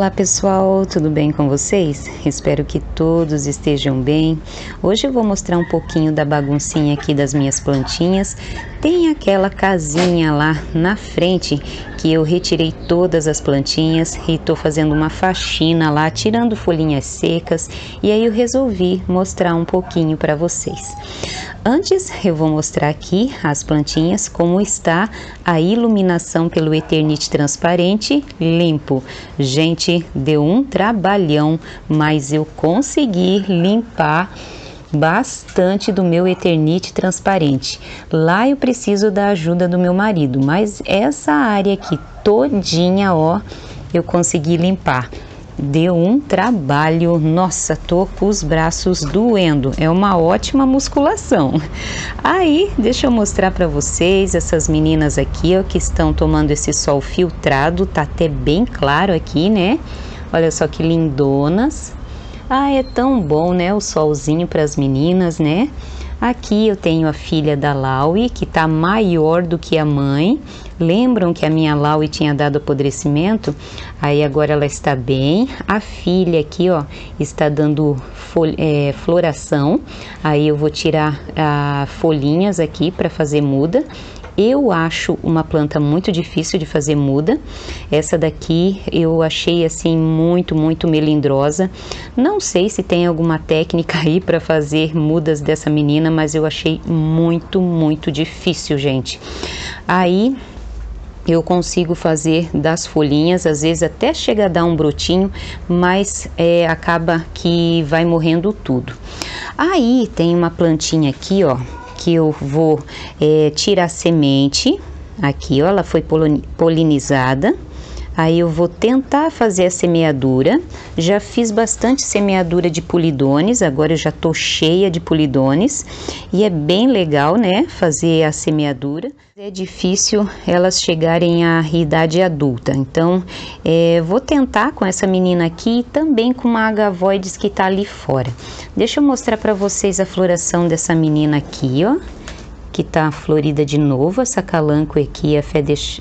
Olá pessoal, tudo bem com vocês? Espero que todos estejam bem. Hoje eu vou mostrar um pouquinho da baguncinha aqui das minhas plantinhas. Tem aquela casinha lá na frente que eu retirei todas as plantinhas e tô fazendo uma faxina lá, tirando folhinhas secas, e aí eu resolvi mostrar um pouquinho para vocês. Antes eu vou mostrar aqui as plantinhas, como está a iluminação pelo Eternit transparente limpo. Gente, deu um trabalhão, mas eu consegui limpar bastante do meu Eternit transparente. Lá eu preciso da ajuda do meu marido, mas essa área aqui todinha, ó, eu consegui limpar. Deu um trabalho, nossa, tô com os braços doendo, é uma ótima musculação. Aí, deixa eu mostrar para vocês essas meninas aqui, ó, que estão tomando esse sol filtrado, tá até bem claro aqui, né? Olha só que lindonas. Ah, é tão bom, né, o solzinho para as meninas, né? Aqui eu tenho a filha da Laui, que tá maior do que a mãe. Lembram que a minha Laui tinha dado apodrecimento? Aí agora ela está bem. A filha aqui, ó, está dando floração. Aí eu vou tirar folhinhas aqui para fazer muda. Eu acho uma planta muito difícil de fazer muda. Essa daqui eu achei assim muito melindrosa. Não sei se tem alguma técnica aí para fazer mudas dessa menina, mas eu achei muito difícil, gente. Aí eu consigo fazer das folhinhas, às vezes até chega a dar um brotinho, mas acaba que vai morrendo tudo. Aí tem uma plantinha aqui, ó, que eu vou tirar semente. Aqui, ó, ela foi polinizada. Aí eu vou tentar fazer a semeadura. Já fiz bastante semeadura de pulidones, agora eu já tô cheia de pulidones. E é bem legal, né, fazer a semeadura. É difícil elas chegarem à idade adulta. Então, vou tentar com essa menina aqui e também com uma agavoides que tá ali fora. Deixa eu mostrar para vocês a floração dessa menina aqui, ó, que tá florida de novo. Essa calanque aqui é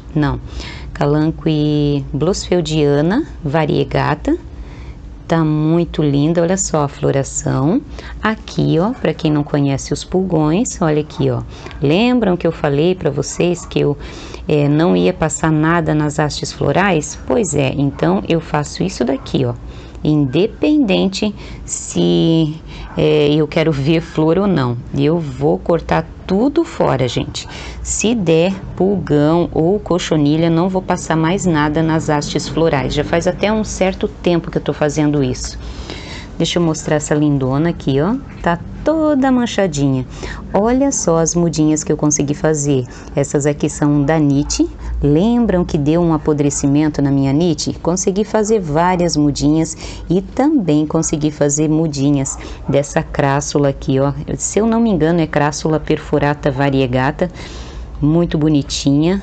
calanque blossfeldiana variegata. Tá muito linda, olha só a floração. Aqui, ó, para quem não conhece os pulgões, olha aqui, ó. Lembram que eu falei para vocês que eu não ia passar nada nas hastes florais? Pois é, então eu faço isso daqui, ó. Independente se eu quero ver flor ou não, eu vou cortar tudo fora, gente. Se der pulgão ou cochonilha, não vou passar mais nada nas hastes florais. Já faz até um certo tempo que eu tô fazendo isso. Deixa eu mostrar essa lindona aqui, ó. Tá toda manchadinha. Olha só as mudinhas que eu consegui fazer. Essas aqui são da Nit. Lembram que deu um apodrecimento na minha Nit? Consegui fazer várias mudinhas e também consegui fazer mudinhas dessa crassula aqui, ó. Se eu não me engano, é crassula perforata variegata. Muito bonitinha.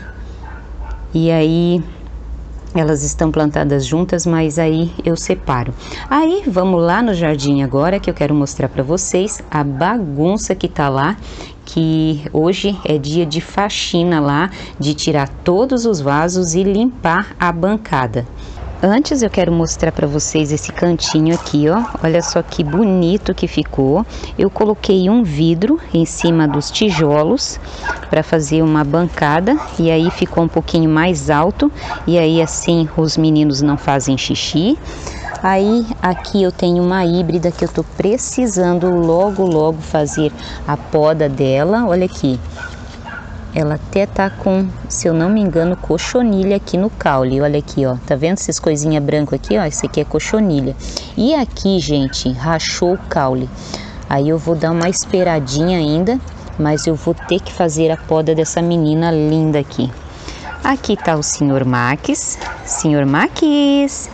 E aí elas estão plantadas juntas, mas aí eu separo. Aí vamos lá no jardim agora, que eu quero mostrar para vocês a bagunça que tá lá, que hoje é dia de faxina lá, de tirar todos os vasos e limpar a bancada. Antes eu quero mostrar para vocês esse cantinho aqui, ó. Olha só que bonito que ficou. Eu coloquei um vidro em cima dos tijolos para fazer uma bancada e aí ficou um pouquinho mais alto e aí assim os meninos não fazem xixi. Aí aqui eu tenho uma híbrida que eu tô precisando logo fazer a poda dela. Olha aqui. Ela até tá com, se eu não me engano, cochonilha aqui no caule. Olha aqui, ó. Tá vendo essas coisinhas brancas aqui, ó? Esse aqui é cochonilha. E aqui, gente, rachou o caule. Aí eu vou dar uma esperadinha ainda, mas eu vou ter que fazer a poda dessa menina linda aqui. Aqui tá o Sr. Max. Sr. Max.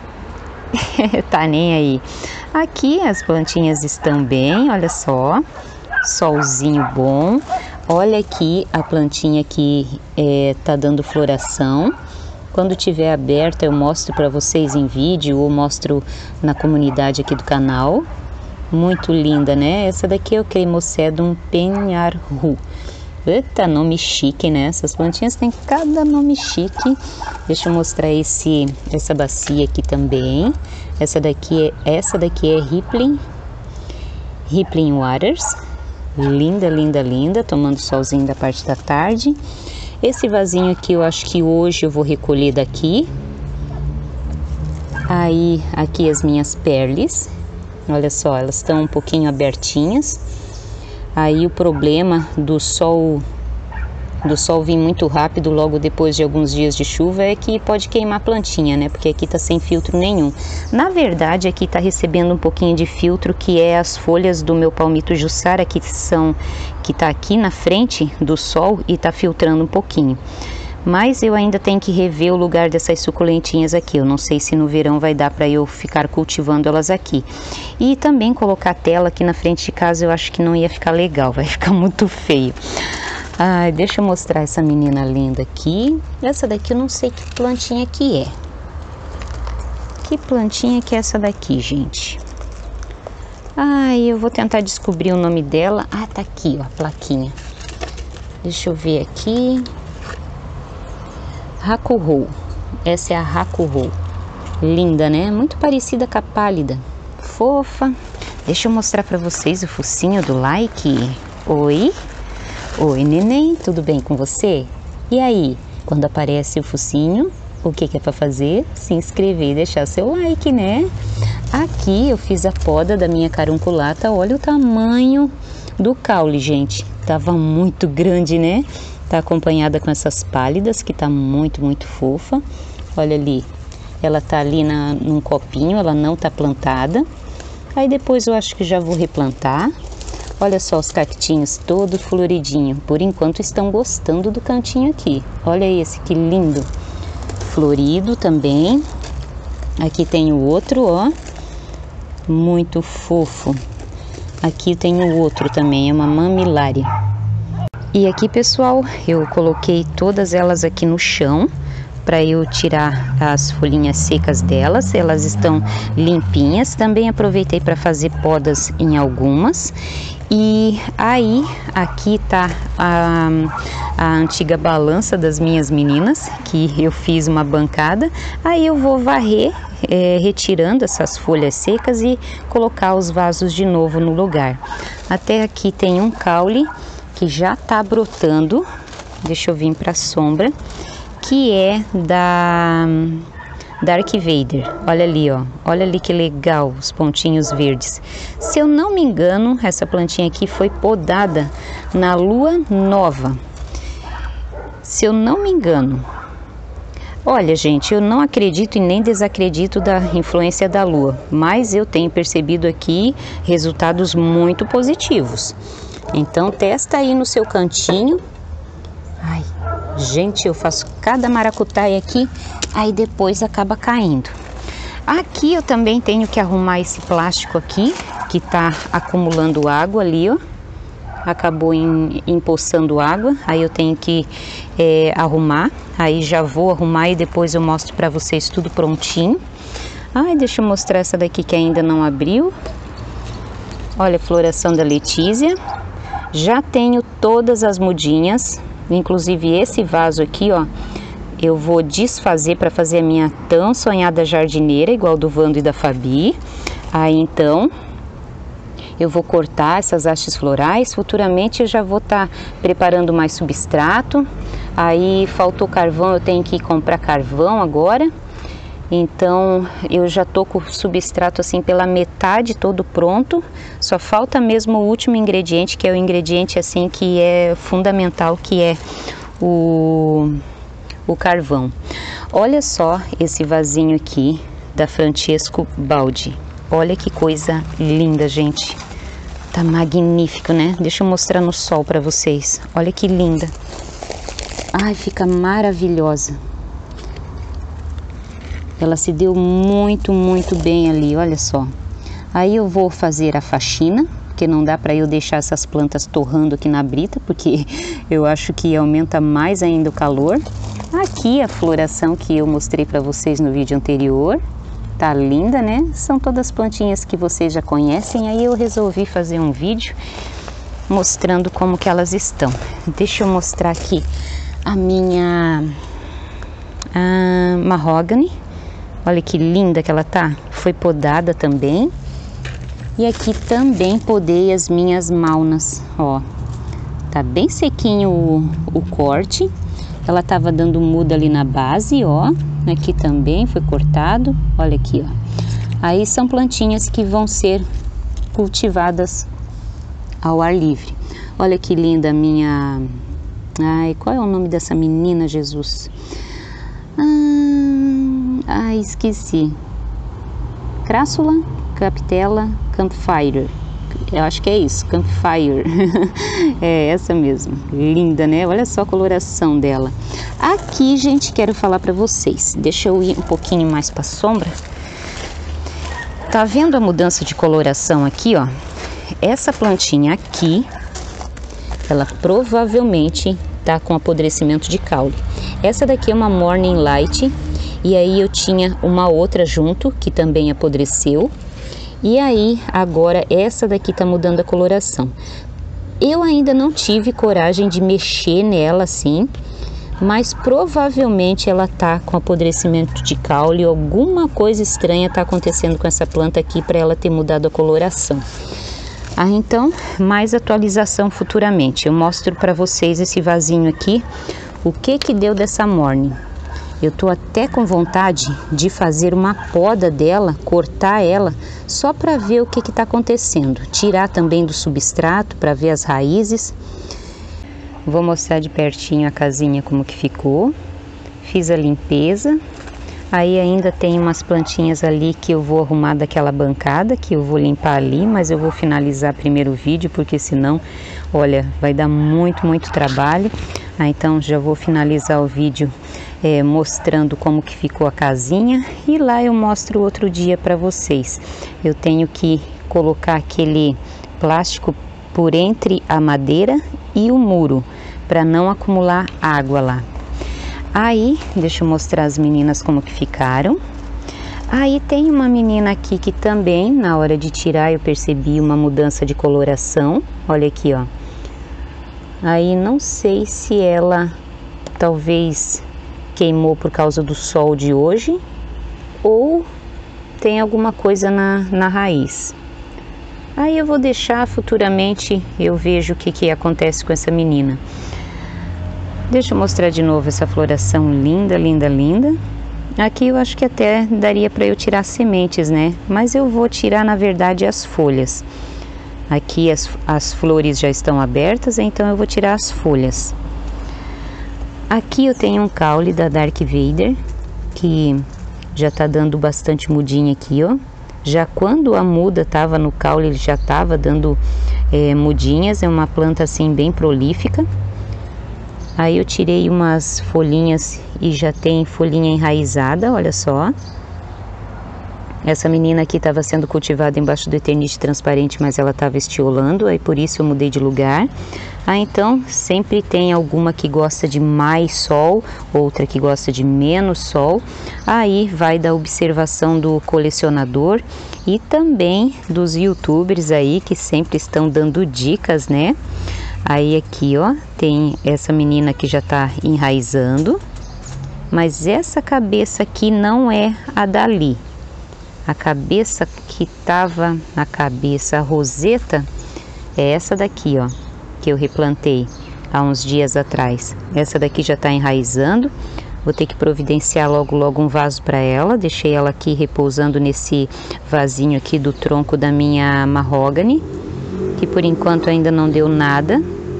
Tá nem aí. Aqui as plantinhas estão bem, olha só. Solzinho bom. Olha aqui a plantinha que tá dando floração. Quando tiver aberta eu mostro para vocês em vídeo ou mostro na comunidade aqui do canal. Muito linda, né? Essa daqui é o Cremosedum penharru. Eita, nome chique, né? Essas plantinhas têm cada nome chique. Deixa eu mostrar essa bacia aqui também. Essa daqui é Rippling Waters. Linda, linda, linda. Tomando solzinho da parte da tarde. Esse vasinho aqui eu acho que hoje eu vou recolher daqui. Aí, aqui as minhas perlis. Olha só, elas estão um pouquinho abertinhas. Aí o problema do sol vir muito rápido logo depois de alguns dias de chuva é que pode queimar a plantinha, né? Porque aqui tá sem filtro nenhum. Na verdade, aqui tá recebendo um pouquinho de filtro, que é as folhas do meu palmito jussara, que tá aqui na frente do sol e tá filtrando um pouquinho. Mas eu ainda tenho que rever o lugar dessas suculentinhas aqui. Eu não sei se no verão vai dar para eu ficar cultivando elas aqui. E também colocar tela aqui na frente de casa eu acho que não ia ficar legal, vai ficar muito feio. Ai, deixa eu mostrar essa menina linda aqui. Essa daqui eu não sei que plantinha que é. Que plantinha que é essa daqui, gente? Ai, eu vou tentar descobrir o nome dela. Ah, tá aqui, ó, a plaquinha. Deixa eu ver aqui. Hakuhou. Essa é a Hakuhou. Linda, né? Muito parecida com a pálida. Fofa. Deixa eu mostrar pra vocês o focinho do like. Oi? Oi, neném. Tudo bem com você? E aí? Quando aparece o focinho, o que é pra fazer? Se inscrever e deixar seu like, né? Aqui eu fiz a poda da minha carunculata. Olha o tamanho do caule, gente. Tava muito grande, né? Tá acompanhada com essas pálidas, que tá muito, muito fofa. Olha ali, ela tá ali num copinho, ela não tá plantada. Aí depois eu acho que já vou replantar. Olha só os cactinhos todo floridinho. Por enquanto estão gostando do cantinho aqui. Olha esse, que lindo. Florido também. Aqui tem o outro, ó. Muito fofo. Aqui tem o outro também, é uma mamilária. E aqui, pessoal, eu coloquei todas elas aqui no chão para eu tirar as folhinhas secas delas. Elas estão limpinhas. Também aproveitei para fazer podas em algumas. E aí, aqui tá a antiga balança das minhas meninas, que eu fiz uma bancada. Aí eu vou varrer, retirando essas folhas secas e colocar os vasos de novo no lugar. Até aqui tem um caule que já tá brotando. Deixa eu vir para a sombra, que é da Dark Vader. Olha ali, ó. Olha ali que legal, os pontinhos verdes. Se eu não me engano, essa plantinha aqui foi podada na lua nova. Se eu não me engano. Olha, gente, eu não acredito e nem desacredito da influência da lua, mas eu tenho percebido aqui resultados muito positivos. Então testa aí no seu cantinho. Ai, gente, eu faço cada maracutaia aqui, aí depois acaba caindo. Aqui eu também tenho que arrumar esse plástico aqui, que tá acumulando água ali, ó. Acabou empoçando água, aí eu tenho que arrumar. Aí já vou arrumar e depois eu mostro pra vocês tudo prontinho. Ai, deixa eu mostrar essa daqui que ainda não abriu. Olha a floração da Letícia. Já tenho todas as mudinhas, inclusive esse vaso aqui, ó, eu vou desfazer para fazer a minha tão sonhada jardineira, igual do Vando e da Fabi. Aí então, eu vou cortar essas hastes florais, futuramente eu já vou estar preparando mais substrato. Aí faltou carvão, eu tenho que comprar carvão agora. Então eu já tô com o substrato assim pela metade todo pronto, só falta mesmo o último ingrediente, que é o ingrediente assim que é fundamental, que é o carvão. Olha só esse vasinho aqui da Francesco Baldi, olha que coisa linda, gente, tá magnífico, né? Deixa eu mostrar no sol para vocês, olha que linda. Ai, fica maravilhosa. Ela se deu muito, muito bem ali, olha só. Aí eu vou fazer a faxina, porque não dá para eu deixar essas plantas torrando aqui na brita, porque eu acho que aumenta mais ainda o calor. Aqui a floração que eu mostrei para vocês no vídeo anterior. Tá linda, né? São todas plantinhas que vocês já conhecem, aí eu resolvi fazer um vídeo. mostrando como que elas estão. Deixa eu mostrar aqui a minha mahogany. Olha que linda que ela tá. Foi podada também. E aqui também podei as minhas malnas, ó. Tá bem sequinho o corte. Ela tava dando muda ali na base, ó. Aqui também foi cortado. Olha aqui, ó. Aí são plantinhas que vão ser cultivadas ao ar livre. Olha que linda a minha... Ai, qual é o nome dessa menina, Jesus? Esqueci. Crassula, Capitella, Campfire. Eu acho que é isso, Campfire. É essa mesmo. Linda, né? Olha só a coloração dela. Aqui, gente, quero falar pra vocês. Deixa eu ir um pouquinho mais pra sombra. Tá vendo a mudança de coloração aqui, ó? Essa plantinha aqui, ela provavelmente tá com apodrecimento de caule. Essa daqui é uma Morning Light. E aí eu tinha uma outra junto, que também apodreceu. E aí, agora, essa daqui tá mudando a coloração. Eu ainda não tive coragem de mexer nela assim, mas provavelmente ela tá com apodrecimento de caule. Alguma coisa estranha tá acontecendo com essa planta aqui para ela ter mudado a coloração. Então, mais atualização futuramente. Eu mostro para vocês esse vasinho aqui, o que que deu dessa Morning. Eu tô até com vontade de fazer uma poda dela, cortar ela, só para ver o que que tá acontecendo. Tirar também do substrato para ver as raízes. Vou mostrar de pertinho a casinha como que ficou. Fiz a limpeza. Aí ainda tem umas plantinhas ali que eu vou arrumar daquela bancada, que eu vou limpar ali, mas eu vou finalizar primeiro o vídeo, porque senão, olha, vai dar muito trabalho. Então já vou finalizar o vídeo mostrando como que ficou a casinha, e lá eu mostro outro dia para vocês. Eu tenho que colocar aquele plástico por entre a madeira e o muro, para não acumular água lá. Aí, deixa eu mostrar as meninas como que ficaram. Aí tem uma menina aqui que também, na hora de tirar, eu percebi uma mudança de coloração. Olha aqui, ó. Aí não sei se ela talvez queimou por causa do sol de hoje, ou tem alguma coisa na raiz. Aí eu vou deixar, futuramente eu vejo o que acontece com essa menina. Deixa eu mostrar de novo essa floração linda. Aqui eu acho que até daria para eu tirar sementes, né? Mas eu vou tirar, na verdade, as folhas. Aqui as flores já estão abertas, então eu vou tirar as folhas. Aqui eu tenho um caule da Dark Vader, que já tá dando bastante mudinha aqui, ó. Já quando a muda tava no caule, ele já tava dando mudinhas. É uma planta assim bem prolífica. Aí eu tirei umas folhinhas e já tem folhinha enraizada, olha só. Essa menina aqui estava sendo cultivada embaixo do Eternite transparente, mas ela estava estiolando, aí por isso eu mudei de lugar. Então sempre tem alguma que gosta de mais sol, outra que gosta de menos sol. Aí vai da observação do colecionador e também dos youtubers aí que sempre estão dando dicas, né? Aí aqui, ó, tem essa menina que já tá enraizando, mas essa cabeça aqui não é a dali. A cabeça que tava na cabeça, a roseta, é essa daqui, ó, que eu replantei há uns dias atrás. Essa daqui já tá enraizando. Vou ter que providenciar logo um vaso para ela. Deixei ela aqui repousando nesse vasinho aqui do tronco da minha mahogany, que por enquanto ainda não deu nada.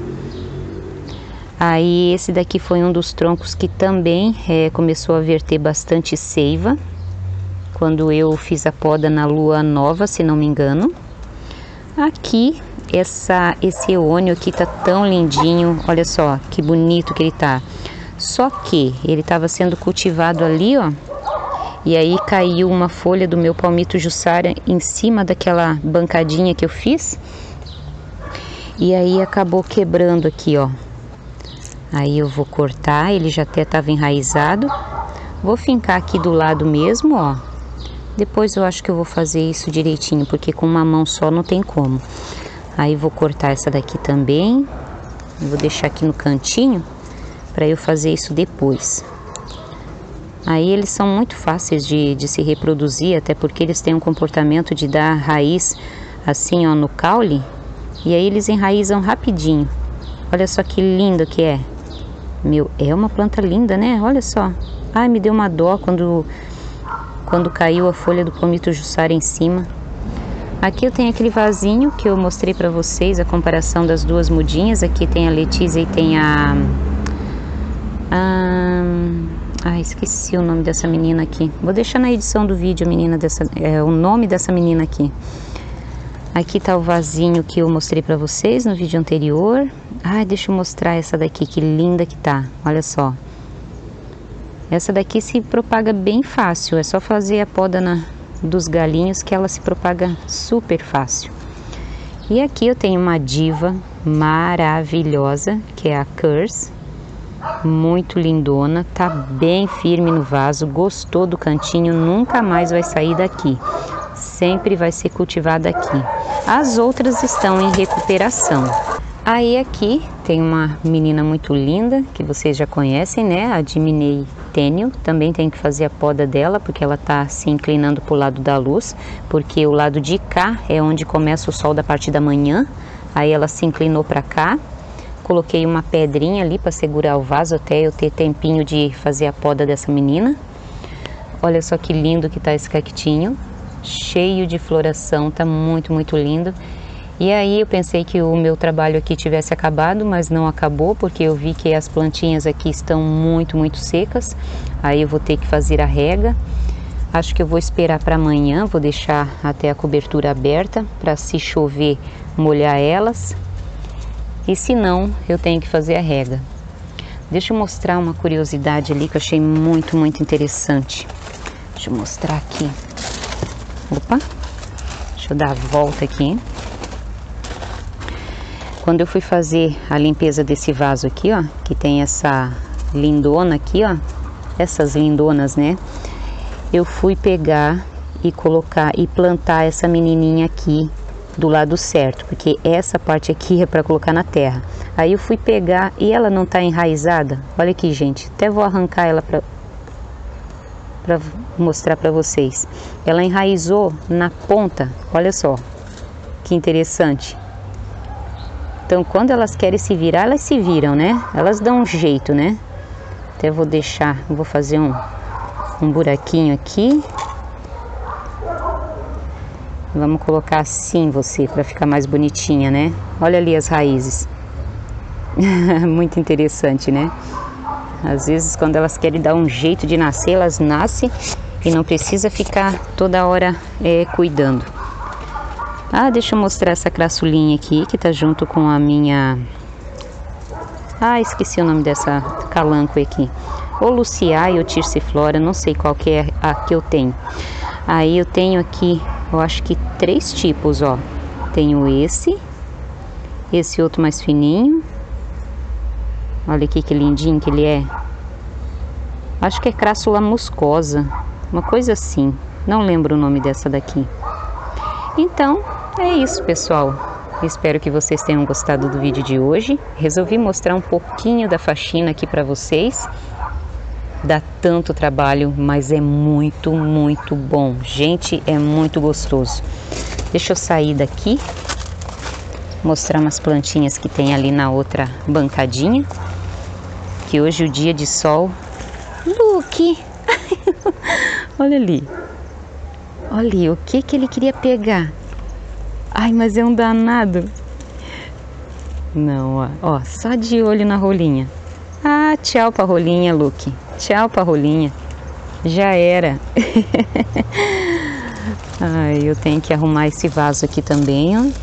Aí esse daqui foi um dos troncos que também começou a verter bastante seiva, quando eu fiz a poda na lua nova, se não me engano. Aqui, esse eônio aqui tá tão lindinho, olha só que bonito que ele tá. Só que ele estava sendo cultivado ali, ó, e aí caiu uma folha do meu palmito jussara em cima daquela bancadinha que eu fiz, e aí acabou quebrando aqui, ó. Aí eu vou cortar, ele já até estava enraizado. Vou fincar aqui do lado mesmo, ó. Depois eu acho que eu vou fazer isso direitinho, porque com uma mão só não tem como. Aí vou cortar essa daqui também. Vou deixar aqui no cantinho para eu fazer isso depois. Aí eles são muito fáceis de se reproduzir, até porque eles têm um comportamento de dar raiz assim, ó, no caule. E aí eles enraizam rapidinho. Olha só que lindo que é. Meu, é uma planta linda, né? Olha só. Ai, me deu uma dó quando caiu a folha do palmito jussara em cima. Aqui eu tenho aquele vasinho que eu mostrei pra vocês, a comparação das duas mudinhas. Aqui tem a Letícia e tem esqueci o nome dessa menina aqui. Vou deixar na edição do vídeo o nome dessa menina aqui. Aqui tá o vasinho que eu mostrei pra vocês no vídeo anterior. Ai, deixa eu mostrar essa daqui, que linda que tá. Olha só. Essa daqui se propaga bem fácil. É só fazer a poda dos galinhos que ela se propaga super fácil. E aqui eu tenho uma diva maravilhosa, que é a Curse. Muito lindona, tá bem firme no vaso, gostou do cantinho, nunca mais vai sair daqui. Sempre vai ser cultivada aqui. As outras estão em recuperação. Aí aqui tem uma menina muito linda, que vocês já conhecem, né? A Diminei Tênio. Também tem que fazer a poda dela, porque ela tá se inclinando pro lado da luz. Porque o lado de cá é onde começa o sol da parte da manhã. Aí ela se inclinou para cá. Coloquei uma pedrinha ali para segurar o vaso até eu ter tempinho de fazer a poda dessa menina. Olha só que lindo que tá esse cactinho. Cheio de floração, tá muito, muito lindo. E aí eu pensei que o meu trabalho aqui tivesse acabado, mas não acabou, porque eu vi que as plantinhas aqui estão muito, muito secas. Aí eu vou ter que fazer a rega. Acho que eu vou esperar para amanhã, vou deixar até a cobertura aberta para, se chover, molhar elas. E se não, eu tenho que fazer a rega. Deixa eu mostrar uma curiosidade ali que eu achei muito, muito interessante. Deixa eu mostrar aqui. Opa, deixa eu dar a volta aqui. Quando eu fui fazer a limpeza desse vaso aqui, ó, que tem essa lindona aqui, ó, essas lindonas, né? Eu fui pegar e colocar e plantar essa menininha aqui do lado certo, porque essa parte aqui é para colocar na terra. Aí eu fui pegar e ela não tá enraizada. Olha aqui, gente, até vou arrancar ela para mostrar para vocês. Ela enraizou na ponta, olha só, que interessante. Então, quando elas querem se virar, elas se viram, né? Elas dão um jeito, né? Até vou deixar, vou fazer um buraquinho aqui. Vamos colocar assim você, para ficar mais bonitinha, né? Olha ali as raízes. Muito interessante, né? Às vezes, quando elas querem dar um jeito de nascer, elas nascem e não precisa ficar toda hora cuidando. Ah, deixa eu mostrar essa crassulinha aqui, que tá junto com a minha... Ah, esqueci o nome dessa calanco aqui. Ou Luciae ou Tirciflora, não sei qual que é a que eu tenho. Aí eu tenho aqui, eu acho que 3 tipos, ó. Tenho esse outro mais fininho. Olha aqui que lindinho que ele é. Acho que é crassula muscosa, uma coisa assim. Não lembro o nome dessa daqui. Então, é isso, pessoal. Espero que vocês tenham gostado do vídeo de hoje. Resolvi mostrar um pouquinho da faxina aqui para vocês. Dá tanto trabalho, mas é muito, muito bom. Gente, é muito gostoso. Deixa eu sair daqui. Mostrar umas plantinhas que tem ali na outra bancadinha. Que hoje o dia de sol... Luke! Olha ali. Olha o que ele queria pegar. Ai, mas é um danado. Não, ó, só de olho na rolinha. Ah, tchau pra rolinha, Luke. Tchau pra rolinha. Já era. Ai, eu tenho que arrumar esse vaso aqui também, ó.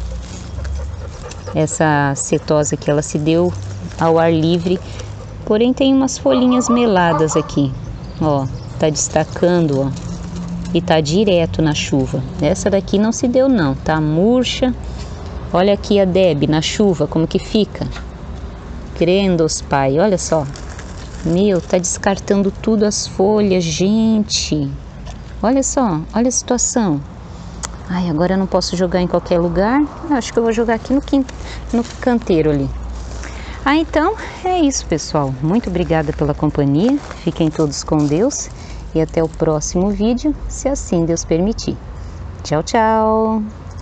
Essa cetosa aqui, ela se deu ao ar livre. Porém, tem umas folhinhas meladas aqui. Ó, tá destacando, ó. E tá direto na chuva. Essa daqui não se deu não, tá murcha. Olha aqui a Deb na chuva, como que fica. Crendos, pai, olha só. Meu, tá descartando tudo as folhas, gente. Olha só, olha a situação. Ai, agora eu não posso jogar em qualquer lugar. Eu acho que eu vou jogar aqui no canteiro ali. Ah, então é isso, pessoal. Muito obrigada pela companhia. Fiquem todos com Deus e até o próximo vídeo, se assim Deus permitir. Tchau, tchau!